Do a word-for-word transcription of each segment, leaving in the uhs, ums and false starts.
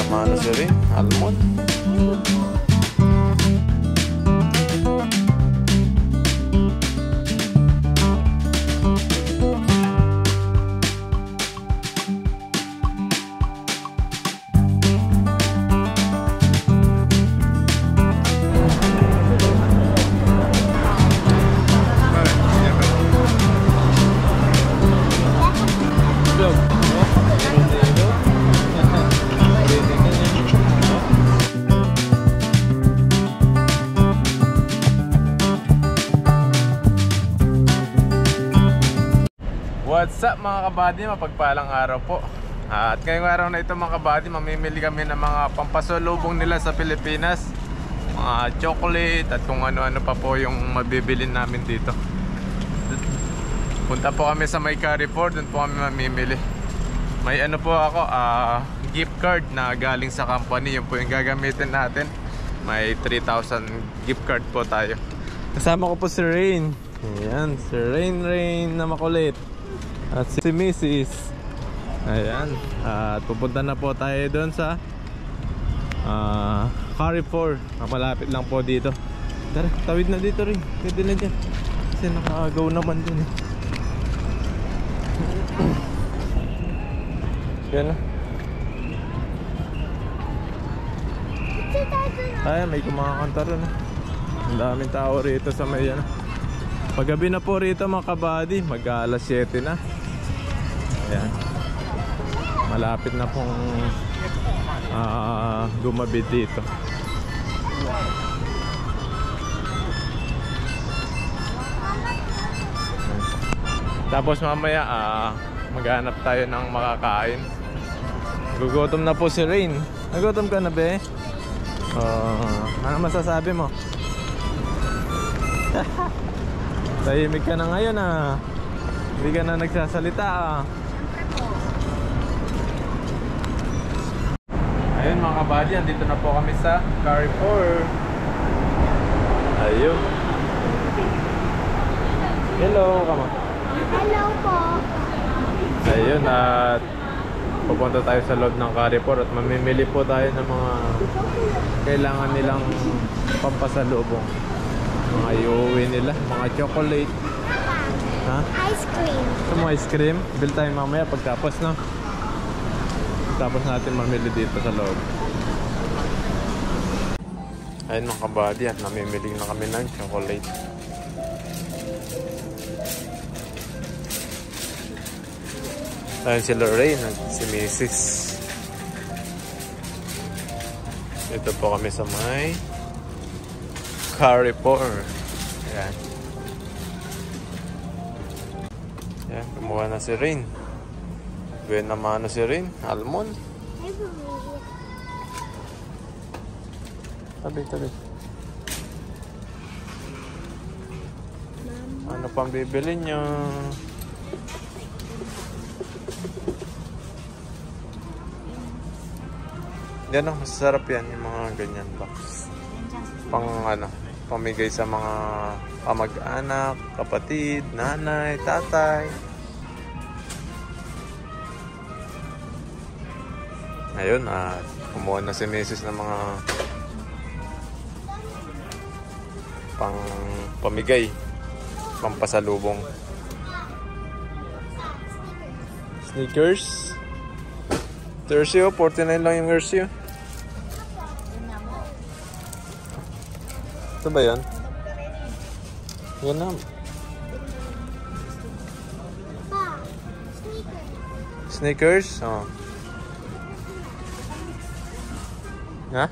namano si Rain, almond. What's up mga kabady, mapagpalang araw po. At ngayong araw na ito mga kabady, mamimili kami ng mga pampasalubong nila sa Pilipinas, mga chocolate at kung ano-ano pa po yung mabibili namin dito. Punta po kami sa may Carrefour, dun po kami mamimili. May ano po ako, uh, gift card na galing sa company, yun po yung gagamitin natin. May three thousand gift card po tayo. Kasama ko po si Rain. Ayan, si Rain Rain na makulit. At si Missus Ayan. At pupunta na po tayo doon sa uh, Carrefour. Malapit lang po dito. Tara, tawid na dito rin. Pwede na dyan. Kasi nakagaw naman dun eh. Yan na. Ay, may kumakanta rin eh. Ang daming tao rito sa may ano. Paggabi na po rito mga kabady, mag alas siyete na. Ayan. Malapit na pong uh, gumabi dito. Tapos mamaya uh, maghanap tayo ng makakain. Gugutom na po si Rain. Nagutom ka na be? Uh, ano masasabi mo? Tahimik ka na ngayon ah. Hindi ka na nagsasalita ah. Ayun mga kabady, andito na po kami sa Carrefour. Ayun. Hello, kama. Hello po. Ayun, at pupunta tayo sa loob ng Carrefour at mamimili po tayo ng mga kailangan nilang pampasalubong. Mga iuwi nila, mga chocolate. Ha? Ice cream. Ito mga ice cream. Bill tayo mamaya pagtapos no? Tapos natin mamili dito sa loob. Ayun mga kabady, at namimili na kami ng chocolate. Ayun si Lorraine at si Missus Dito po kami sa may Carrefour. Ayan. Ayan, kumuha na si Rain. Buwan naman na si Rain. Almond. Tabi, tabi. Ano pang bibili nyo? Yan o, masarap yan. Yung mga ganyan box. Pang ano, pamigay sa mga kamag-anak, kapatid, nanay, tatay. Ayun, at kumuha na si Missus ng mga pang pamigay, pampasalubong. Sneakers. Tercio, forty-nine lang yung Tercio. Ito ba yan? Yan na. Sneakers? Oh. Ha?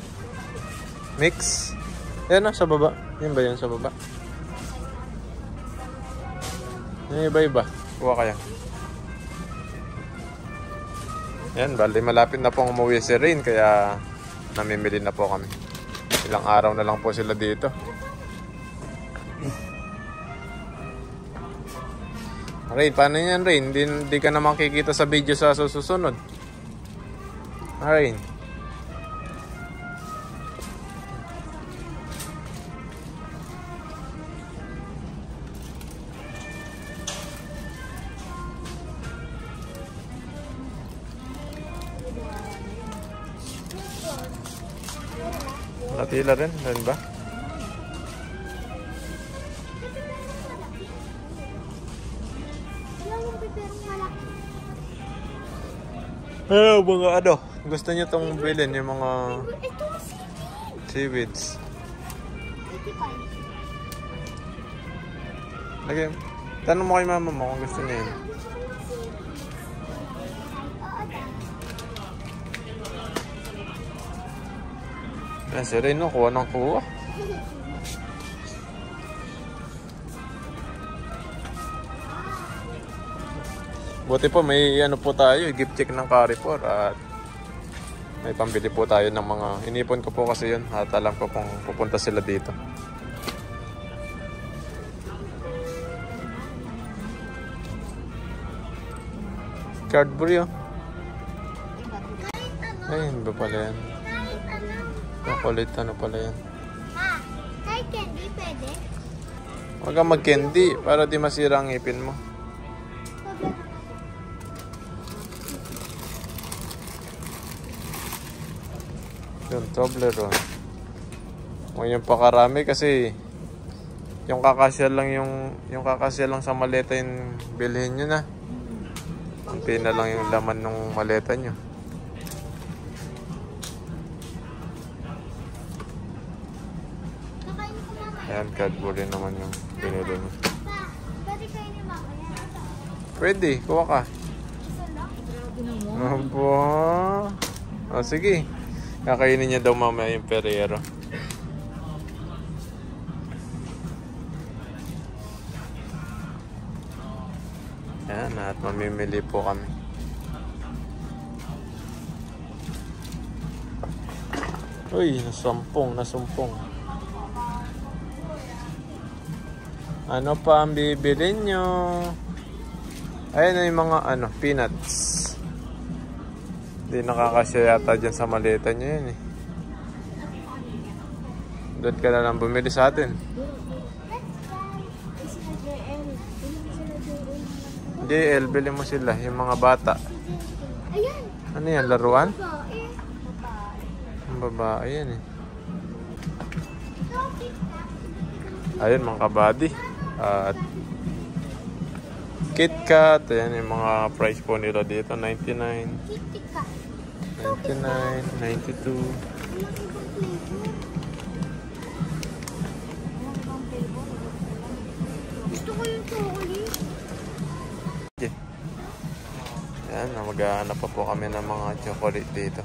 Mix? Yan na, sa baba. Yan ba yan sa baba? Yan iba-iba. Kuha kaya. Yan, bali malapit na pong umuwi si Rain, kaya namimili na po kami. Ilang araw na lang po sila dito. Rain, paano yan Rain? Hindi, hindi ka na makikita sa video sa susunod. Rain. Tila rin, rin ba? Wala yung piperong malaki. Eh, mga ano, gusto niyo itong bilhin, yung mga Ito, seaweed. seaweeds. eighty-five. Lagay, tanong mo kay mama mo kung gusto niya yun. Gusto ko ng seaweed. Oo, dad. Yan, si Ray, no, kuha ng kuha. Buti po, may ano po tayo, gift check ng Carrefour at may pambili po tayo ng mga, inipon ko po kasi yun at alam ko pong pupunta sila dito. Cadbury, oh. Kahit ano, Ay, hindi ba pala yan? kahit ano. Chocolate, ano pala yan? Ah, kahit candy, pwede. Huwag kang mag-candy para di masira ang ngipin mo. Yung Toblerone. Huwag yung pakarami kasi yung kakasya lang yung yung kakasya lang sa maleta yung bilhin nyo na. Kunti na lang yung laman ng maleta nyo. Nakain ko mama. Ayan, Cadbury naman yung binili mo. Pa, pwede kayo ni mama yan. Pwede, kuha ka. Isa lang. Abo. O sige. Kakainin niya daw mamaya yung Ferrero. Ayan, at mamimili po kami. Uy, nasumpong, nasumpong. Ano pa ang bibilin nyo? Ayan na yung mga ano, peanuts. Hindi nakakasya yata dyan sa maleta nyo yun eh. Doon ka na lang bumili sa atin. J L, bili mo sila, yung mga bata. Ayan. Ano yan, laruan? Babae. Ang babae yan eh. Ayun, mga kabady. At KitKat, ayan yung mga price po nila dito, ninety-nine, Kitika. ninety-nine, ninety-two. Gusto ko yung chocolate. Okay. Ayan, maghahanap pa po kami ng mga chocolate dito.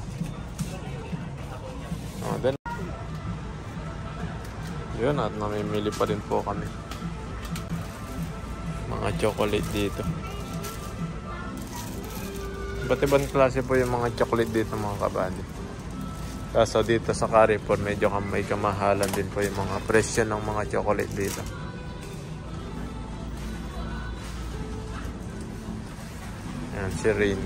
Oh, then, yun, at namimili pa rin po kami. Mga chocolate dito. Iba't ibang klase po yung mga chocolate dito mga kabady. Kaso dito sa Carrefour medyo may kamahalan din po yung mga presyo ng mga chocolate dito. Ayan si Rain.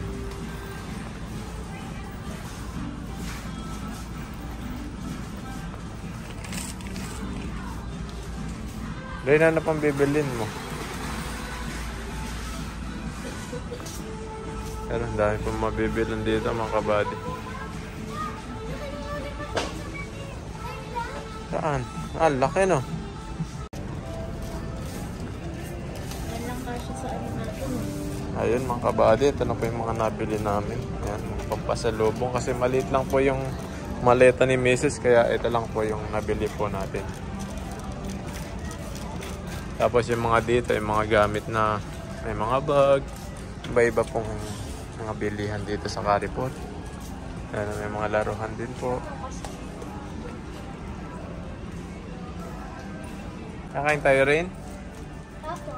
Rain, ano pang bibilin mo? Pero ang dami pong mabibilan dito mga kabady. Saan? Ah, laki no? Yan lang kasi sa ano natin. Ayun mga kabady, ito na po yung mga nabili namin. Ayan, pampasalubong kasi maliit lang po yung maleta ni Missus kaya ito lang po yung nabili po natin. Tapos yung mga dito, yung mga gamit na may mga bag, iba-iba pong mga bilihan dito sa Carrefour. Ayan, may mga laruhan din po. Kakain tayo rin? Opo.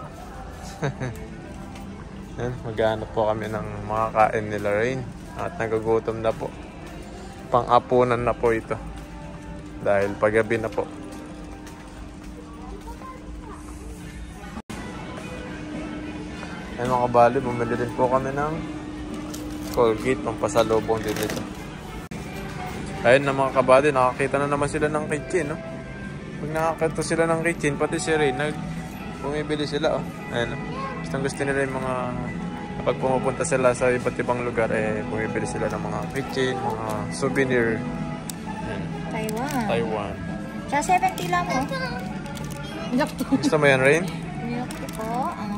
Ayan, maghanap po kami ng mga kain nila Rain. At nagugutom na po. Pang-apunan na po ito. Dahil paggabi na po. Ayan mga kabali, bumili din po kami ng Colgate, pampasalubong din ito. Ayun na mga kabali, nakakita na naman sila ng kitchen, no? Pag nakakita sila ng kitchen, pati si Ray, nag bumibili sila, oh. Ayun, no? Gustong gusto nila yung mga, kapag pumupunta sila sa iba't ibang lugar, eh, bumibili sila ng mga kitchen, mga souvenir. Ayun. Taiwan. Taiwan. Tsaka seventy lang oh. Milk tea. Gusto mo yan, Rain? Milk tea po. Ano?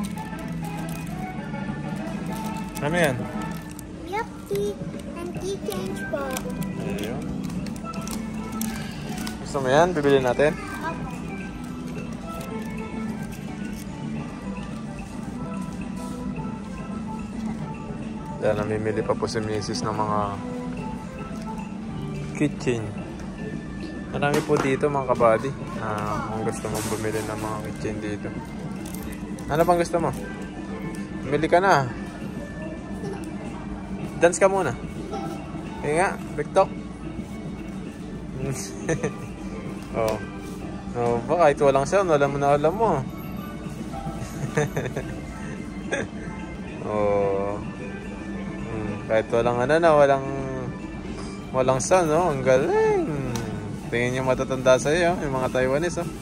Ano yan? Milk tea and tea change po. Ayun. Gusto mo yan? Bibili natin? Dahil namimili pa po si Missus ng mga kitchen. Marami po dito mga kabady. Uh, kung gusto mong bumili ng mga kitchen dito. Ano pang gusto mo? Bumili ka na. Dance ka muna. Kaya nga, Bektok. Oh. Oh, ba kahit walang sound, alam mo na alam mo. Oh. Hmm, kahit walang ano na, walang walang sound, no? Ang galing. Tingin niyo matatanda sa iyo, yung mga Taiwanese, oh.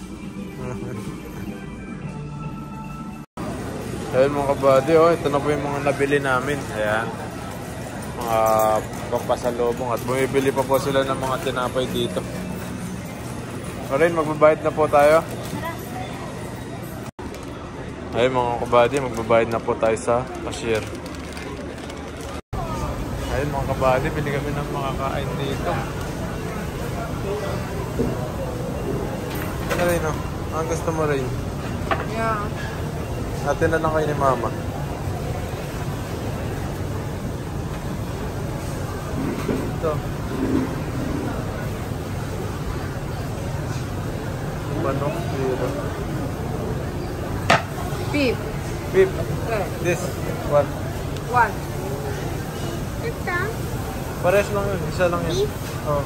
Ayun mga kabady, oh, ito na po yung mga nabili namin. Ayan. Mga pampasalubong at bumibili pa po sila ng mga tinapay dito. Marin, magbabayad na po tayo. Ayun mga kabady, magbabayad na po tayo sa cashier. Ayun mga kabady, bili kami ng mga kain dito. Ano rin, oh? Ang gusto mo rin? Yeah. Atin na lang kayo ni Mama. Ito. Manok, zero. Beef. Beef. Okay. This one. One. Ito. Pares lang yun. Isa lang yun. Beef? Oh.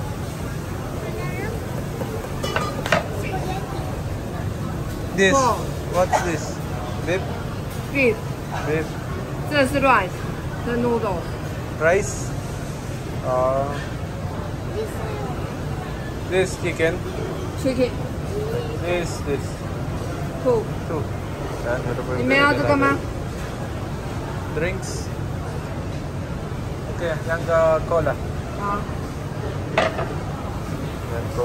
This. Four. What's this? Beef? Beef. Beef. 这是 rice 的 noodles。 Rice? Uh, This this chicken. Chicken。 This, this. Two。 Two. Yan, ito po yung 你们要这个吗？ Drinks. Okay, yan ka cola. 好。 Yan po.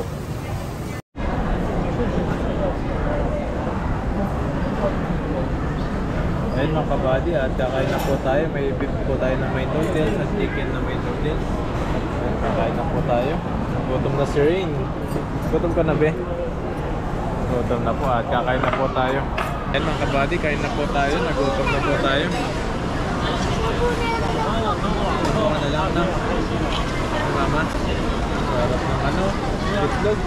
Ayun mga kabady, at kakain na po tayo. May beef po tayo na may noodles at chicken na may noodles. Ayun, kakain na po tayo. Gutom na si Rain. Gutom ka na, be? Gutom na po at kakain na po tayo. Ayun mga kabady, kain na po tayo. Nagutom na po tayo. Ito ka na lang na. Mama. Sarap ng ano, itlog.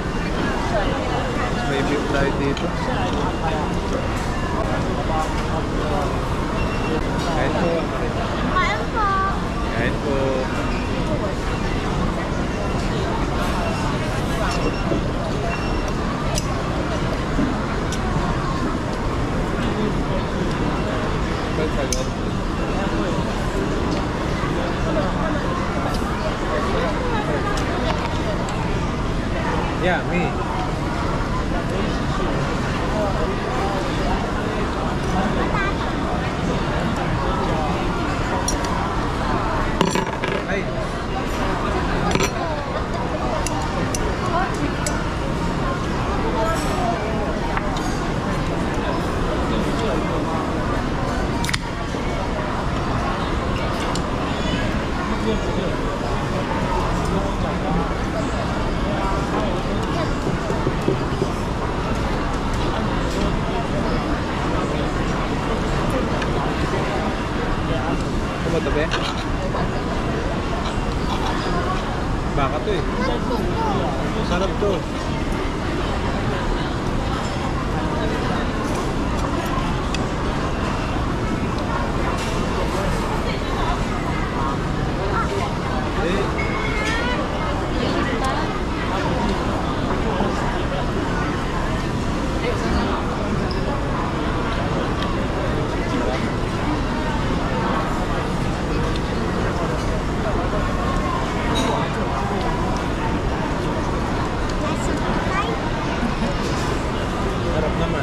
May beef tayo dito. Kain po. Kain po. Kain po. Yeah, me. Hey. Ano to, be? Baka to eh. Sarap to. Eh. Sarap naman.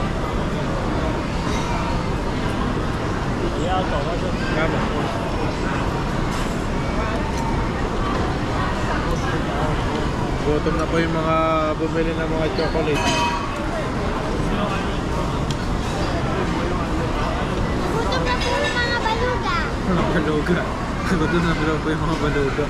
Tama. Gutom na po yung mga bumili ng mga chocolate. Gutom na po yung mga baluga. Mga baluga. Gutom na po yung mga baluga.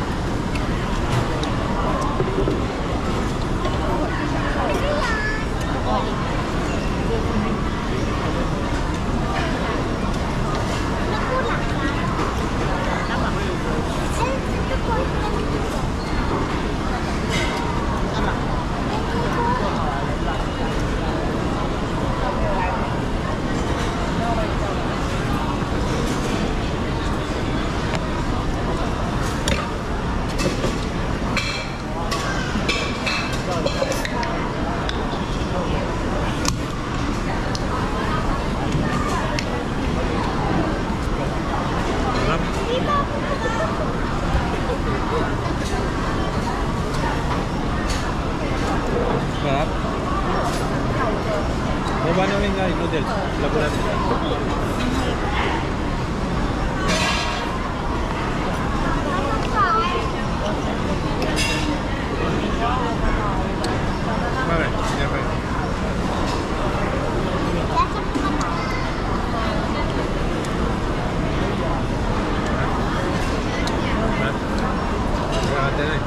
Sarap. Baba namin nga yung noodles. Labunan nila. Bakit? Hindi ba? Ate na eh.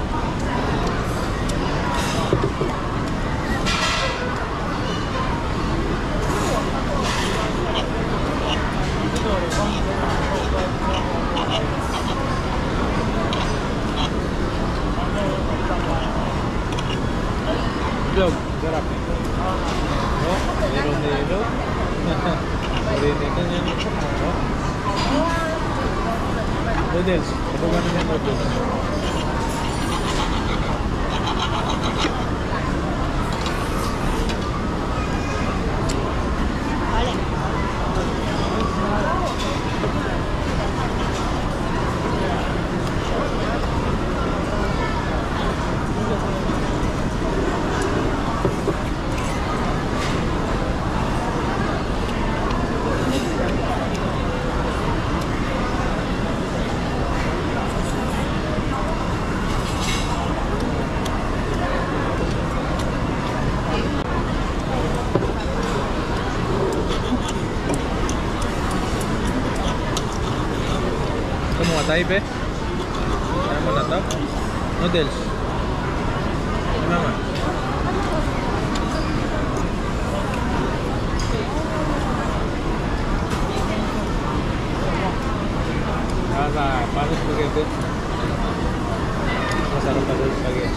Vlog, sarap eh. Oh, nilo-nilo. Marinig na yan. Oh. Noodles, kapag ano yan noodles? Ito mga type eh. Ano mo na ito? Noodles. Ano naman? Kasa, paano spaghetti? Masarap pa doon spaghetti.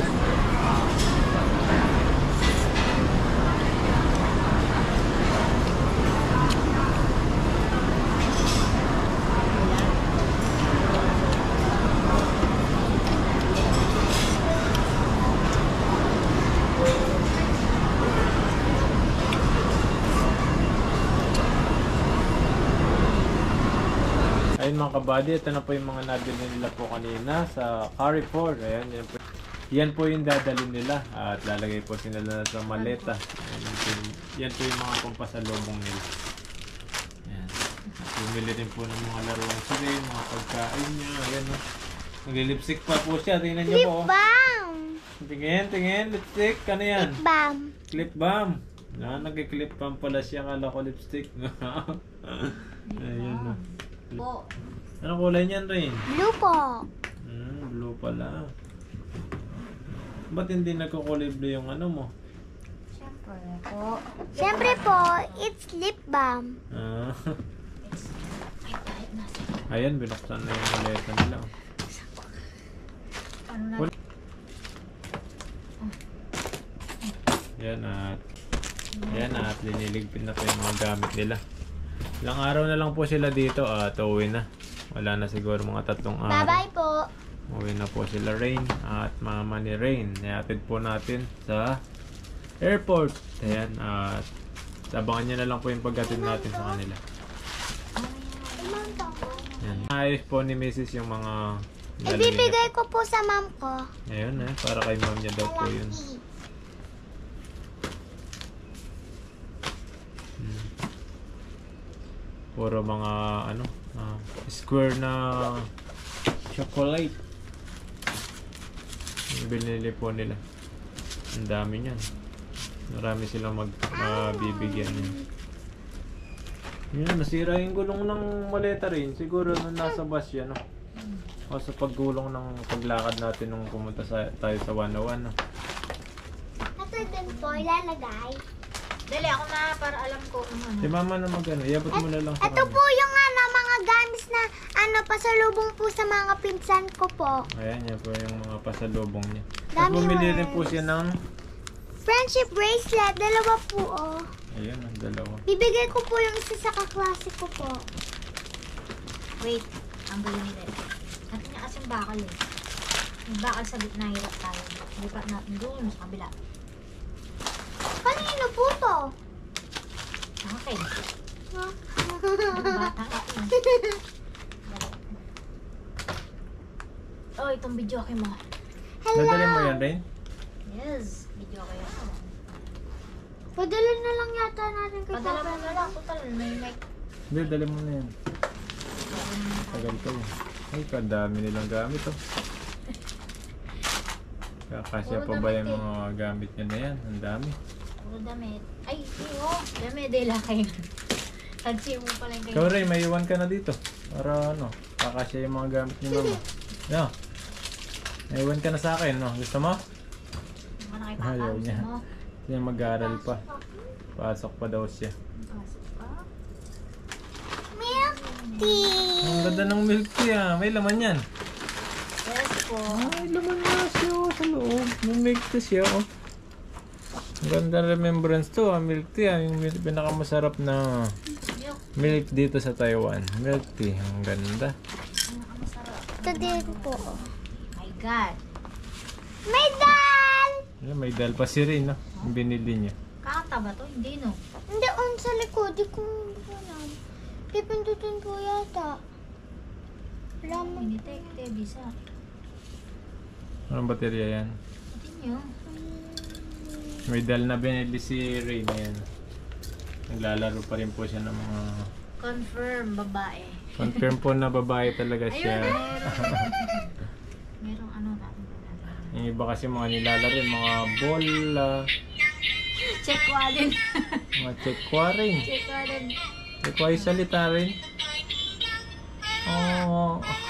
Ayun mga kabady, ito na po yung mga nabili nila po kanina sa Carrefour. Ayan, yan po, yan po yung dadalhin nila at lalagay po sila sa maleta. Ayan, yan, po, yan po yung mga pampasalubong nila. Ayan. Bumili din po ng mga laruan sila, mga pagkain niya. Ayan, no? Nagli-lipstick pa po siya. Tingnan niyo po. Lip balm. Tingin, tingin. Lipstick. Ano yan? Lip balm. Clip balm. Na, nag-clip balm pala siya. Kala ko lipstick. Ayan, no? Po. Anong kulay niyan, Rain? Blue po. Hmm, blue pala. Ba't hindi nagkukulay blue yung ano mo? Siyempre po. Siyempre po, it's lip balm. Ah. Ayan, binuksan na yung maleta nila. Ano na? Wal- Yan at yan at liniligpit na po yung mga gamit nila. Ilang araw na lang po sila dito at uwi na. Wala na siguro mga tatlong araw. Bye-bye po. Uwi na po sila Rain at mama ni Rain. Ihatid po natin sa airport. Ayan at sabangan nyo na lang po yung paghatid natin sa kanila. Ayan. Ayos po ni Missus yung mga Ibibigay ko po sa mom ko. Ayun eh, para kay mom niya daw po yun. Hmm. Puro mga ano, ah, square na chocolate. Yung binili po nila. Ang dami niyan. Marami silang mag mabibigyan niya. Yun, nasira yung gulong ng maleta rin. Siguro nung nasa bus yan, no? O sa paggulong ng paglakad natin nung pumunta sa, tayo sa one oh one, no? Ito din po, ilalagay. Dali, ako na para alam ko kung ano. Si mama na mag-ano, iabot mo na lang sa Ito kanya. po yung ano, mga gamis na ano, pasalubong po sa mga pinsan ko po. Ayan, yan po yung mga pasalubong niya. At Dami bumili words. rin po siya ng... Friendship bracelet, dalawa po oh. Ayan, ang dalawa. Bibigay ko po yung isa sa kaklase ko po. Wait, ang gulo ni Dali. Natin niya kasing bakal eh. Yung bakal sa gitna, hirap tayo. Lipat natin doon sa kabila. Kanino po to? Okay. Huh? Bata ito. Oh, itong video kay mo. Hello. Nadali mo yan rin? Yes, video kayo. Padala na lang yata natin kay Padala mo Papa. na lang. Total, may mic. Hindi, dali mo na yan. Tagal ko yan. Ay, kadami nilang gamit, oh. Kakasya pa ba yung mga gamit niya na yan? Ang dami. Puro damit. Ay, iyo. Damit, dila kayo. Tagsi mo pala kayo. Ikaw, Ray, may iwan ka na dito. Para ano, kakasya yung mga gamit ni mama. No. May iwan ka na sa akin, no? Gusto mo? Ano kay Papa? Ayaw Gusto niya. mo? Yan, mag-aaral pa. Pasok pa daw siya. Pasok pa. Milk tea. Ang ganda ng milk tea, ah. May laman yan. Yes po. Ay, laman na siya, oh, sa loob. May milk tea siya, oh. Ang ganda ng remembrance to, ah. Milk tea, ah. Yung pinakamasarap na Milk. milk dito sa Taiwan. Milk tea. Ang ganda. Ano ang masarap? Ito din po. My God. May dal! Ayan, may dal pa si Rin, no? Yung binili niya. Kakanta ba to? Hindi no. Hindi, on sa likod. Di ko alam. Pipindutin ko yata. Wala mo. Initek-te, bisa. Anong baterya yan? Pati nyo. May dal na binili si Rin. Ayan. Naglalaro pa rin po siya ng mga... Confirm, babae. Confirm po na babae talaga Ayun, siya. meron. Merong ano natin. Yung iba kasi mga nilalaro, mga bola, Check walin. mga chekwa rin. Check walin. Chekwa yung salita rin. Oh,